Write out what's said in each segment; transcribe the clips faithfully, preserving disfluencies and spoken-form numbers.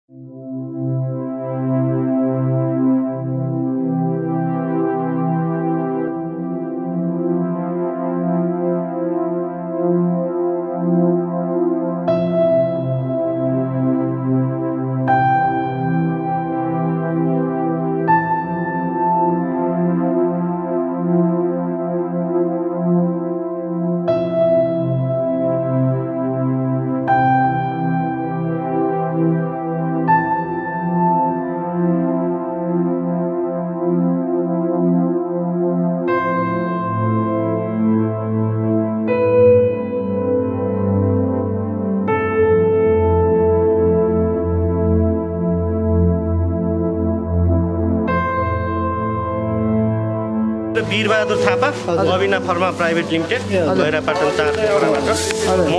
वीरबहादुर थापा अविना फर्मा private limited Gairapatan चार म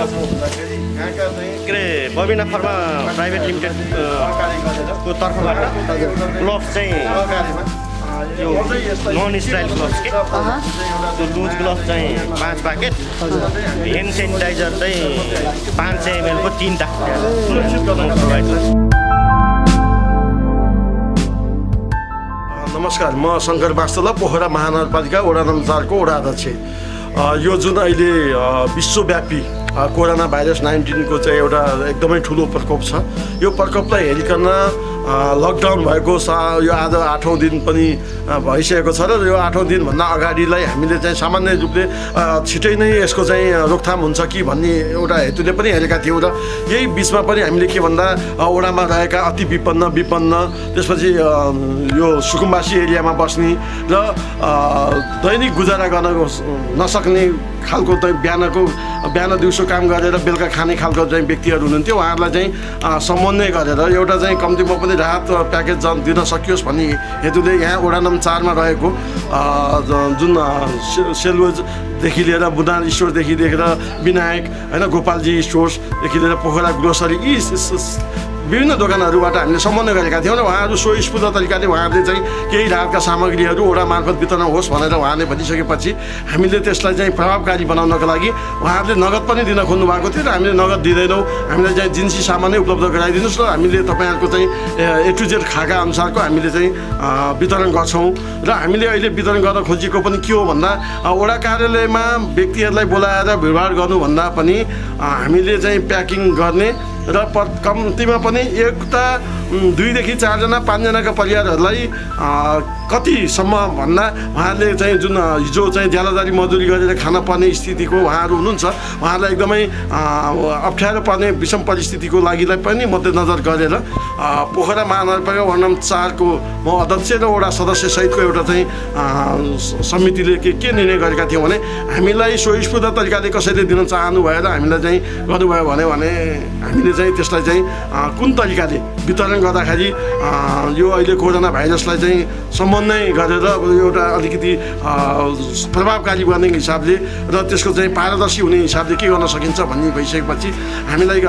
के अरे बबिना फर्मा प्राइभेट लिमिटेड को तर्फबाट ग्लोभ्स चाहिँ यो नन स्टाइल ग्लोभ्स के त्यो लुज ग्लोभ्स चाहिँ पाँच प्याकेट ह्यान्ड सेनिटाइजर चाहिँ पाँच सय एमएलको तिनवटा प्रोभाइड गर्छ। नमस्कार, म शङ्कर वास्तला, पोखरा महानगरपालिका वडा नम्बर चारको वडा अध्यक्ष। यो जुन अहिले विश्वव्यापी कोरोना भाइरस नाइन्टिनको चाहिँ एउटा एकदमै ठुलो प्रकोप छ, यो प्रकोपलाई हेरिकन लकडाउन भएको सा यो आज आठौँ दिन पनि भइसकेको छ र यो आठौँ दिनभन्दा अगाडिलाई हामीले चाहिँ सामान्य रूपले छिटै नै यसको चाहिँ रोकथाम हुन्छ कि भन्ने एउटा हेतुले पनि हेरेका थियौँ र यही बिचमा पनि हामीले के भन्दा वडामा रहेका अति विपन्न विपन्न त्यसपछि यो सुकुम्बासी एरियामा बस्ने र दैनिक गुजारा गर्न नसक्ने खालको चाहिँ बिहानको बिहान दिउँसो काम गरेर बेलुका खाने खालको चाहिँ व्यक्तिहरू हुनुहुन्थ्यो। उहाँहरूलाई चाहिँ समन्वय गरेर एउटा चाहिँ कम्तीमा पनि राहत प्याकेज दिन सकियोस् भन्ने हेतुले यहाँ वडा नम्बर चारमा रहेको जुन सेलरोजदेखि लिएर बुनार स्टोरदेखि लिएर विनायक होइन गोपालजी स्टोर्सदेखि लिएर पोखरा ग्रोसरी यी विभिन्न दोकानहरूबाट हामीले समन्वय गरेका थियौँ र उहाँहरू स्वस्फूर्त तरिकाले उहाँहरूले चाहिँ केही राहतका सामग्रीहरू वडा मार्फत वितरण होस् भनेर उहाँले भनिसकेपछि हामीले त्यसलाई चाहिँ प्रभावकारी बनाउनको लागि उहाँहरूले नगद पनि दिन खोज्नु भएको थियो र हामीले नगद दिँदैनौँ, हामीलाई चाहिँ जिन्सी सामान नै उपलब्ध गराइदिनुहोस् र हामीले तपाईँहरूको चाहिँ ए टु जेड खाका अनुसारको हामीले चाहिँ वितरण गर्छौँ। र हामीले अहिले वितरण गर्न खोजेको पनि के हो भन्दा वडा कार्यालयमा व्यक्तिहरूलाई बोलाएर भिडभाड गर्नुभन्दा पनि हामीले चाहिँ प्याकिङ गर्ने र कम्तीमा पनि एउटा दुईदेखि चारजना पाँचजनाका परिवारहरूलाई कतिसम्म भन्दा उहाँहरूले चाहिँ जुन हिजो चाहिँ ज्यालादारी मजदुरी गरेर खान पर्ने स्थितिको उहाँहरू हुनुहुन्छ, उहाँहरूलाई एकदमै अप्ठ्यारो पर्ने विषम परिस्थितिको लागिलाई पनि मध्यनजर गरेर पोखरा महानगरपालिका वडा नम्बर चारको म अध्यक्ष र वडा सदस्यसहितको एउटा चाहिँ समितिले के के निर्णय गरेका थियौँ भने हामीलाई स्वस्फूर्त तरिकाले कसैले दिन चाहनु भएर हामीलाई चाहिँ गर्नुभयो भने भने हामीले चाहिँ त्यसलाई चाहिँ कुन तरिकाले वितरण गर्दाखेरि यो अहिले कोरोना भाइरसलाई चाहिँ समन्वय गरेर एउटा अलिकति प्रभावकारी गर्ने हिसाबले र त्यसको चाहिँ पारदर्शी हुने हिसाबले के गर्न सकिन्छ भन्ने भइसकेपछि हामीलाई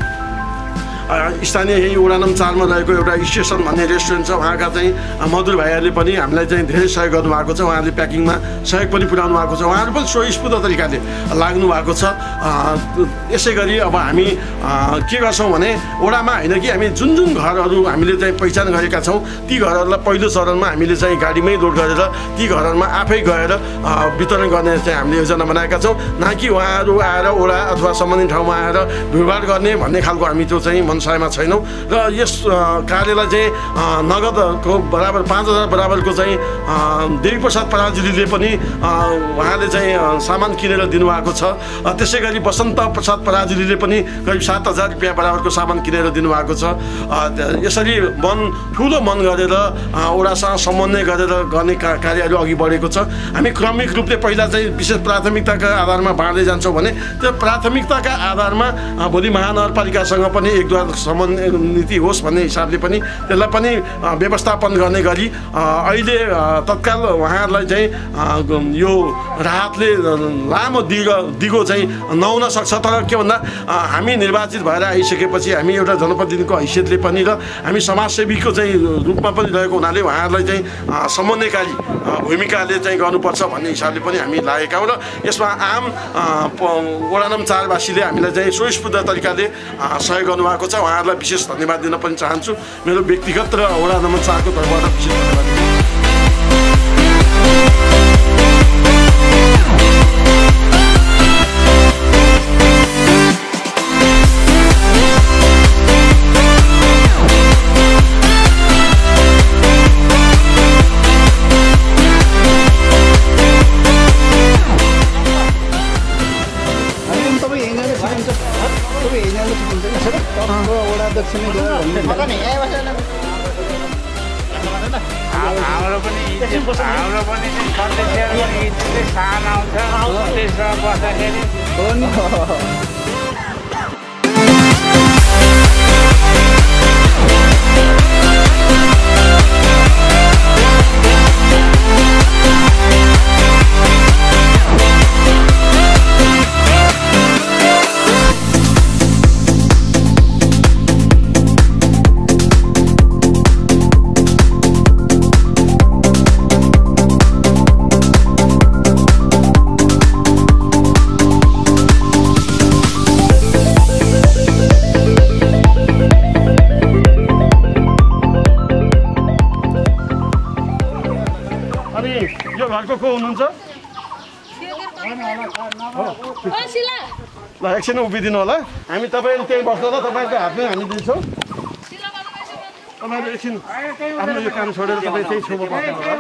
स्थानीय यही वडा नम्बर चारमा रहेको एउटा स्टेसन भन्ने रेस्टुरेन्ट छ, उहाँका चाहिँ मधुर भाइहरूले पनि हामीलाई चाहिँ धेरै सहयोग गर्नुभएको छ। उहाँहरूले प्याकिङमा सहयोग पनि पुर्याउनु भएको छ, उहाँहरू पनि स्वस्फूर्त तरिकाले लाग्नु भएको छ। यसै गरी अब हामी के गर्छौँ भने वडामा होइन कि हामी जुन जुन घरहरू हामीले चाहिँ पहिचान गरेका छौँ ती घरहरूलाई पहिलो चरणमा हामीले चाहिँ गाडीमै लोड गरेर ती घरहरूमा आफै गएर वितरण गर्ने चाहिँ हामीले योजना बनाएका छौँ, न कि उहाँहरू आएर वडा अथवा सम्बन्धित ठाउँमा आएर भिडभाड गर्ने भन्ने खालको हामी त्यो चाहिँ मनसायमा छैनौँ। र यस कार्यलाई चाहिँ नगदको बराबर पाँच हजार बराबरको चाहिँ देवीप्रसाद पराजुलीले पनि उहाँले चाहिँ सामान किनेर दिनुभएको छ। त्यसै गरी बसन्त प्रसाद पराजुलीले पनि करिब सात हजार रुपियाँ बराबरको सामान किनेर दिनुभएको छ। यसरी मन ठुलो मन गरेर वडासँग समन्वय गरेर गर्ने कार्यहरू अघि बढेको छ। हामी क्रमिक रूपले पहिला चाहिँ विशेष प्राथमिकताका आधारमा बाँड्दै जान्छौँ भने त्यो प्राथमिकताका आधारमा भोलि महानगरपालिकासँग पनि एकदुई समन्वय नीति होस् भन्ने हिसाबले पनि त्यसलाई पनि व्यवस्थापन गर्ने गरी अहिले तत्काल उहाँहरूलाई चाहिँ यो राहतले लामो दिगो दिगो चाहिँ नहुन सक्छ। तर के भन्दा हामी निर्वाचित भएर आइसकेपछि हामी एउटा जनप्रतिनिधिको हैसियतले पनि र हामी समाजसेवीको चाहिँ रूपमा पनि रहेको हुनाले उहाँहरूलाई चाहिँ समन्वयकारी भूमिकाले चाहिँ गर्नुपर्छ भन्ने हिसाबले पनि हामी लागेका हौँ। र यसमा आम वडा नम्बर चारवासीले हामीलाई चाहिँ स्वस्फूर्त तरिकाले सहयोग गर्नुभएको छ। उहाँहरूलाई विशेष धन्यवाद दिन पनि चाहन्छु मेरो व्यक्तिगत र वडा नम्बर चारको तर्फबाट विशेष धन्यवाद दिन्छु। हाम्रो पनि हाम्रो पनि सदस्यहरू सानो आउँछ त्यसमा बस्दाखेरि हो नि। घरको को हुनुहुन्छ? ल एकछिन उभिदिनु होला हामी तपाईँहरू त्यही बस्नु होला तपाईँको हातमै हामी दिन्छौँ तपाईँहरू एकछिन आफ्नो यो काम छोडेर तपाईँ त्यही छेउमा बस्नु होला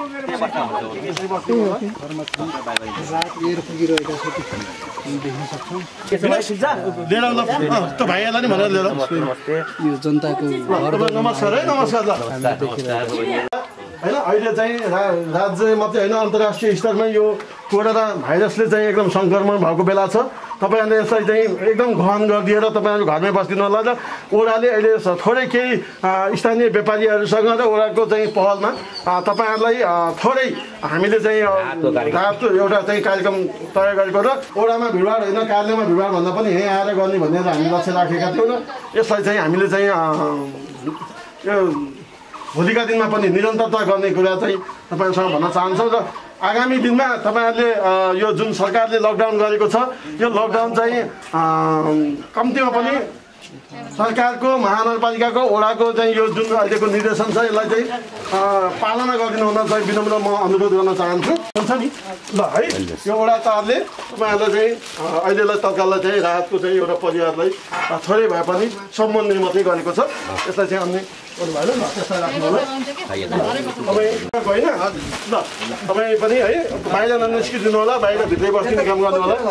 लिएर ल त भाइहरूलाई नि भनेर लिएर यो जनताको नमस्कार है नमस्कार ल होइन अहिले चाहिँ रा राज्य मात्रै होइन अन्तर्राष्ट्रिय स्तरमा यो कोरोना भाइरसले चाहिँ एकदम सङ्क्रमण भएको बेला छ। तपाईँहरूले यसलाई चाहिँ एकदम गहन गरिदिएर तपाईँहरू घरमै बसिदिनु होला र ओडाले अहिले थोरै केही स्थानीय व्यापारीहरूसँग र ओडाको चाहिँ पहलमा तपाईँहरूलाई थोरै हामीले चाहिँ रात एउटा चाहिँ कार्यक्रम तय गरेको र ओडामा भिडभाड होइन कार्यालयमा भिडभाड भन्दा पनि यहीँ आएर गर्ने भनेर हामी लक्ष्य राखेका थियौँ र यसलाई चाहिँ हामीले चाहिँ यो भोलिका दिनमा पनि निरन्तरता गर्ने कुरा चाहिँ तपाईँहरूसँग भन्न चाहन्छौँ र आगामी दिनमा तपाईँहरूले यो जुन सरकारले लकडाउन गरेको छ यो लकडाउन चाहिँ कम्तीमा पनि सरकारको महानगरपालिकाको वडाको चाहिँ यो जुन अहिलेको निर्देशन छ यसलाई चाहिँ पालना गरिदिनु हुन चाहिँ विनम्र म अनुरोध गर्न चाहन्छु हुन्छ नि ल है यो वडा तहले तपाईँहरूलाई चाहिँ अहिलेलाई तत्काललाई चाहिँ राहतको चाहिँ एउटा परिवारलाई थोरै भए पनि सम्बन्ध मात्रै गरेको छ यसलाई चाहिँ अन्य भयो ल त्यसलाई राख्नु होला तपाईँ होइन ल तपाईँ पनि है बाहिर ननिस्किदिनु होला बाहिर भित्रै बस्ने काम गर्नु होला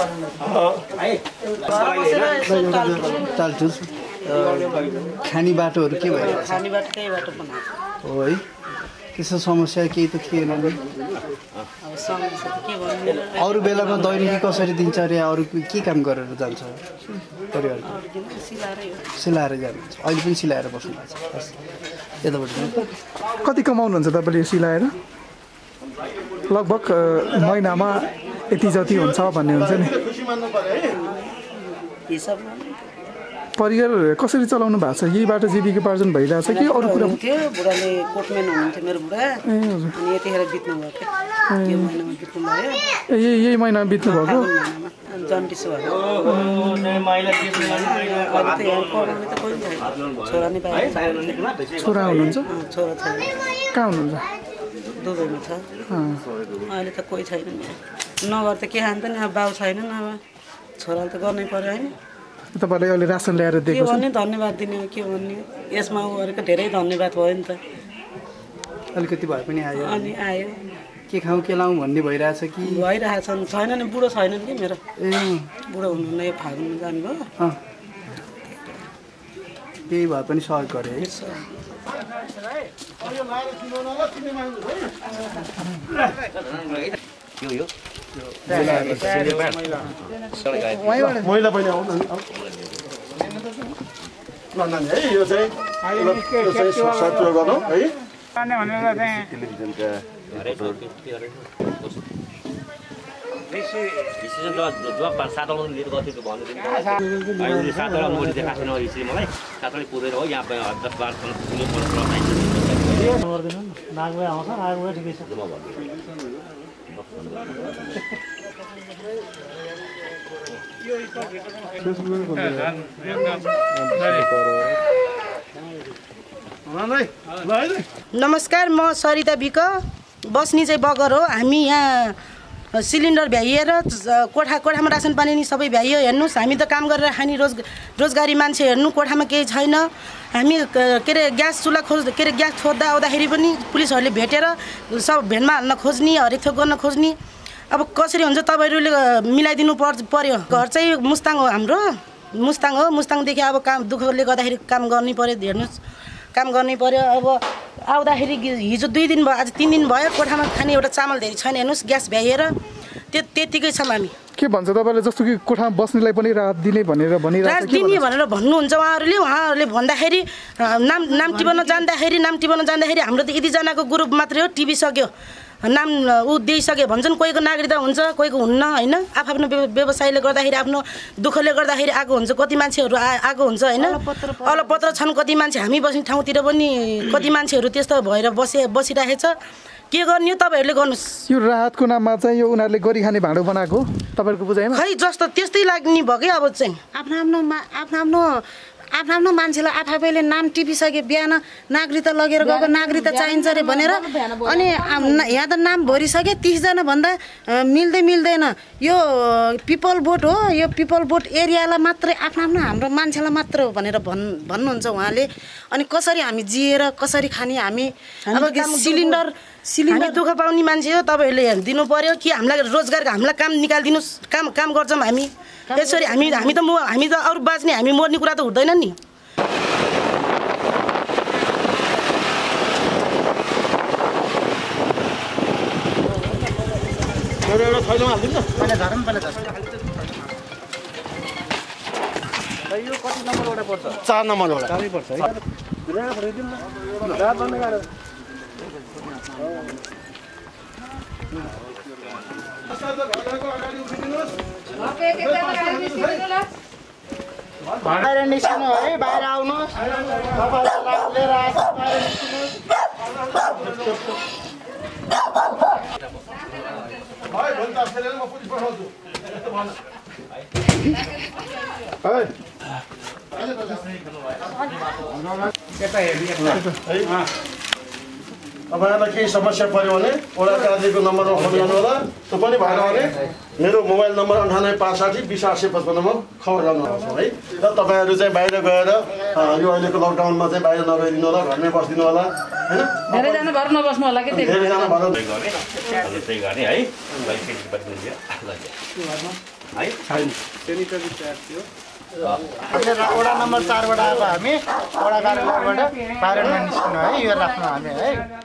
खाने बाटोहरू के भयो खाने बाटो त्यही बाटो बनाएको हो है त्यस्तो समस्या केही त थिएन नि अब समस्या त के भन्नु अरू बेलामा दैनिकी कसरी दिन्छ अरे अरू के काम गरेर जान्छ परिवार सिलाएर जानुहुन्छ अहिले पनि सिलाएर बस्नु भएको छ यताबाट कति कमाउनुहुन्छ तपाईँले सिलाएर लगभग महिनामा यति जति हुन्छ भन्ने हुन्छ नि परिवार कसरी चलाउनु भएको छ यहीबाट जीविकोपार्जन भइरहेछ कि अरू कुरा थियो बुढाले कोटम्यान हुनुहुन्थ्यो मेरो बुढा अनि यतिखेर बित्नु भएको यो महिनामा बित्नु भयो यही यही महिनामा बित्नु भएको जन्डिस भयो छोरा नै पाएको छोरा हुनुहुन्छ छोरा छैन कहाँ हुनुहुन्छ दुबईमा छ अहिले त कोही छैन नगर त के खान्छ नि अब बाउ छैन अब छोराले त गर्नै पर्यो होइन तपाईँलाई अहिले रासन ल्याएर के दिएको भन्ने धन्यवाद दिने के भन्ने यसमा गरेको धेरै धन्यवाद भयो नि त अलिकति भए पनि आयो अनि आयो के खाउँ के लाउँ भन्ने भइरहेछ कि भइरहेछ छैन नि बुढो छैन नि मेरो ए बुढो हुनुहुन्न यो फागुनमा जानुभयो केही भए पनि सहयोग गरे है यो यो महिला पनि आउनु ल नानी है यो चाहिँ यो चाहिँ सत्य गरौँ है भनेर चाहिँ डिसिजन त जब सातवटा लिएर गर्थ्यो भन्नु सातवटा मैले देखाएको छैन हिस्ट्री मलाई सातवटा पुगेर हो यहाँ दस बाह्रसम्म नागवे आउँछ नागवे ठिकै छ फेसबुकमा नमस्कार, म सरिता बिक, बस्ने चाहिँ बगर हो। हामी यहाँ सिलिन्डर भ्याइएर कोठा कोठामा रासन पानी नि सबै भ्याइयो। हेर्नुहोस्, हामी त काम गरेर खाने रोज रोजगारी मान्छे, हेर्नु कोठामा केही छैन। हामी के अरे ग्यास चुल्हा खोज के अरे ग्यास खोज्दा आउँदाखेरि पनि पुलिसहरूले भेटेर सब भेनमा हाल्न खोज्ने, हरेक थोक गर्न खोज्ने। अब कसरी हुन्छ तपाईँहरूले मिलाइदिनु पर् पर्यो। घर चाहिँ मुस्ताङ हो, हाम्रो मुस्ताङ हो। मुस्ताङदेखि अब काम दुःखले गर्दाखेरि काम गर्नै पर्यो। हेर्नुहोस्, काम गर्नै पर्यो। अब आउँदाखेरि हिजो दुई दिन भयो, आज तिन दिन भयो, कोठामा खाने एउटा चामल धेरै छैन। हेर्नुहोस्, ग्यास भ्याइएर त्यो त्यतिकै छौँ हामी। के भन्छ तपाईँले, जस्तो कि कोठामा बस्नेलाई पनि राहत दिने भनेर भनिरहेको राहत दिने भनेर भन्नुहुन्छ उहाँहरूले। उहाँहरूले भन्दाखेरि नाम नाम टिप्न जाँदाखेरि नाम टिप्न जाँदाखेरि हाम्रो त यतिजनाको ग्रुप मात्रै हो, टिभी सक्यो, नाम ऊ दिइसक्यो भन्छन्। कोहीको नागरिकता हुन्छ, कोहीको हुन्न होइन। आफ्नो व्यवसायले गर्दाखेरि, आफ्नो दुःखले गर्दाखेरि आएको हुन्छ, कति मान्छेहरू आ आएको हुन्छ होइन। अलपत्र छन् कति मान्छे। हामी बस्ने ठाउँतिर पनि कति मान्छेहरू त्यस्तो भएर बसे बसिरहेछ। के गर्ने हो तपाईँहरूले गर्नुहोस्। यो राहतको नाममा चाहिँ यो उनीहरूले गरी खाने भाँडो बनाएको तपाईँहरूको बुझाइमा खै जस्तो त्यस्तै लाग्ने भयो कि अब चाहिँ आफ्नो आफ्नो आफ्नो आफ्नो आफ्नो आफ्नो मान्छेलाई आफैले नाम टिपिसके बिहान नागरिकता लगेर गएको नागरिकता चाहिन्छ अरे भनेर अनि यहाँ त नाम भरिसके तीसजना भन्दा मिल्दै मिल्दैन। यो पिपल बोट हो, यो पिपल बोट एरियालाई मात्रै आफ्नो आफ्नो हाम्रो मान्छेलाई मात्र हो भनेर भन् भन्नुहुन्छ उहाँले। अनि कसरी हामी जिएर कसरी खाने हामी अब सिलिन्डर सिलिन्डर दुःख पाउने मान्छे हो। तपाईँहरूले हेरिदिनु पर्यो कि हामीलाई रोजगार हामीलाई काम निकालिदिनुहोस्। काम काम गर्छौँ हामी यसरी। हामी हामी त म हामी त अरू बाँच्ने हामी मर्ने कुरा त हुँदैन नि। यो कति नम्बरबाट पर्छ? चार नम्बरबाट चारै पर्छ है। बाहिर निस्किनु है, बाहिर आउनुहोस्। तपाईँहरू लिएर आएको बाहिर निस्किनुहोस्। तपाईँहरूलाई केही समस्या पऱ्यो भने वडा कार्यालयको नम्बरमा फोन गर्नु होला। त्यो पनि भएन भने मेरो मोबाइल नम्बर अन्ठानब्बे पाँच साठी बिस आठ सय पचपन्नमा खबर गर्नु आउँछ है। र तपाईँहरू चाहिँ बाहिर गएर यो अहिलेको लकडाउनमा चाहिँ बाहिर नगइदिनु होला, घरमै बसिदिनु होला होइन। धेरैजना घर नबस्नु होला कि धेरैजना भएर त्यही गर्ने है। वडा नम्बर चारबाट आएको हामी वडा कार्यालयबाट बाहिर निस्किनु है। यो राख्नु हामी है।